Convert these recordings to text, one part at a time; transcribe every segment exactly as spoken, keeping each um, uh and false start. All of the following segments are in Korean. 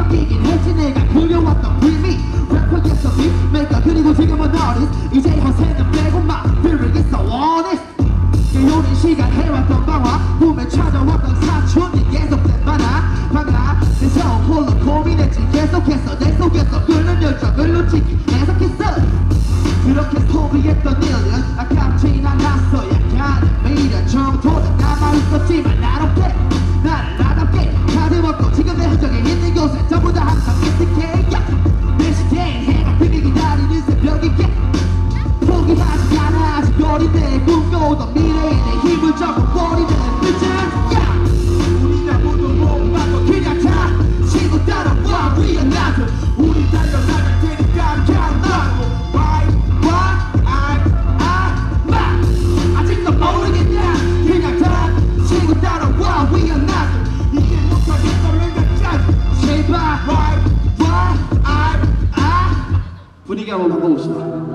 바뀌긴 했지 내가 그려왔던 dreamy 래퍼에서 빅메이커 그리고 지금은 artist 이제 허세는 빼고 막 feeling is so honest 깨우는 시간 해왔던 방화 꿈에 찾아왔던 사춘이 계속된 만화 방아 내 성 홀로 고민했지 계속해서 내 속에서 끓는 열정을 놓치기 계속했어 그렇게 소비했던 일은 아깝진 않았어 약간의 미련 정도는 남아있었지만 나롭게 나를 나답게 다듬었고 지금 내 흔적이 있는 곳에 전부 다 항상 익숙해 내 시대엔 해가 뜨길 기다리는 새벽이게 포기하지 않아 아직 어린데 꿈꿔오던 미래에 내 힘을 적고 버리는 늦은 야 우리 아무도 못 막고 그냥 다 치고 따라와 We are not 우리 달려나갈 테니까 그냥 나고 Why why I I 막 아직도 모르겠냐 그냥 다 치고 따라와 We are not 이게 못하겠어 내가 짠 제발 Why why I I 분위기 한번 바꿔봅시다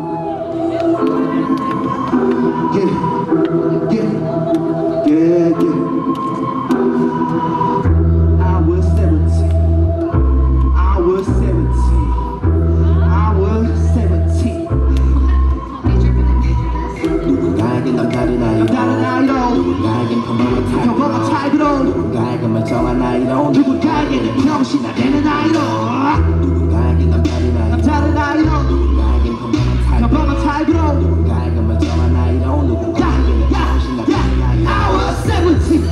Yeah, yeah, yeah, yeah. I was seventeen. I was seventeen. I was seventeen. 누군가에겐 남다른 나이로 다른 나이로 누군가에겐 평범한 타입으로 평범한 타입으로 누군가에겐 멀쩡한 나이로 누군가에게는 병신 안 되는 나이로 누군가에겐 남다른 나이로 남다른 나이로 누군가에겐 평범한 타입으로 평범한 타입으로 누군가에겐 멀쩡한 나이로 누군가에게는 병신 안 되는 나이로 I was seventeen.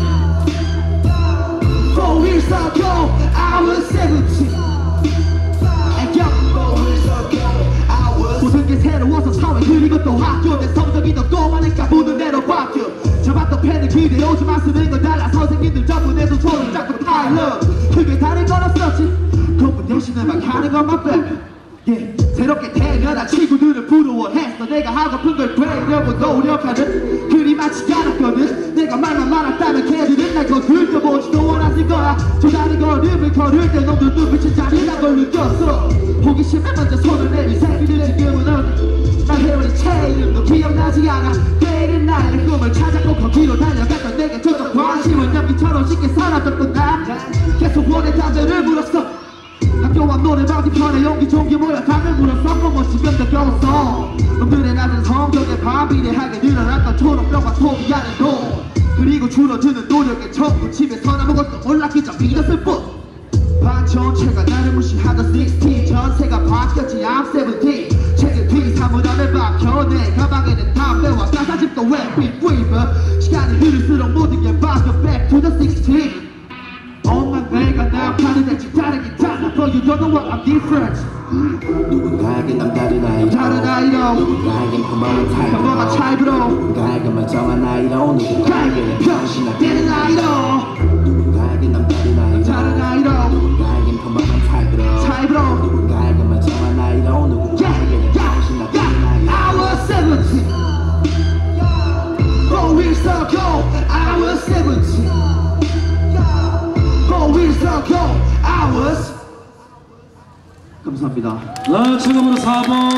Four years ago I was seventeen. And young four years ago I was 모든 게 새로워서 사회 그리고 또 학교 내 성적이 더 꼬마니까 보는 대로 바뀌어 잡았던 펜을 기대오지만 쓰는 건 달라 선생님들 전부 내 손을 잡고 타일러 크게 다른 건 없었지 공부 대신에 막 하는 것만 빼 Yeah. 새롭게 태어난 친구들은 부러워했어 내가 하고픈 걸 되려고 노력하는 그리 많지 않았거든 내가 말만 많았다면 걔들은 날 거들떠보지도 않았을 거야 저 다른 걸음을 걸을 때 놈들 눈빛이 잔인한 걸 느꼈어 호기심에 먼저 손을 내민 새끼들 지금은 어디 나 헤어진 채 이름도 기억나지 않아 내일은 나의 꿈을 찾았고 거기로 달려갔던 내게 조금 관심을 연기처럼 쉽게 사라졌던 나 계속 원해 답변을 물었어 학교와 노래방 뒤편에 용기 종기 모여 담을 물었어 뭐뭐 지금 더 겨웠어 놈들의 낮은 성적에 반비례하게 늘어났던 초록병과 소비하는 돈 그리고 줄어드는 노력에 전부 집에서 아무것도 몰랐기 전 믿었을 뿐 반 전체가 나를 무시하던 십육 전세가 바뀌었지 I'm seventeen 책을 뒤 사물함에 박혀 내 가방에는 담배와 가사집도 웹빛 브이버 시간이 흐를수록 모든 게 바뀌어 back to the sixteen 엄마 내가 나 파는 애지 다르긴 달라 But you don't know what I'm different 누군가에겐 남다른 나이로 다른 나이로 누군가에겐 평범한 타입으로 평범한 타입으로 누군가에겐 멀쩡한 나이로 누군가에겐 병신 안 되는 나이로 누군가에겐 남다른 나이로 다른 나이로 누군가에겐 평범한 타입으로 타입으로 누군가에겐 멀쩡한 나이로 누군가에겐 병신 안 되는 나이로 I was seventeen. Four years ago I was seventeen. Four years ago I was 감사합니다. 네, 지금으로 사 번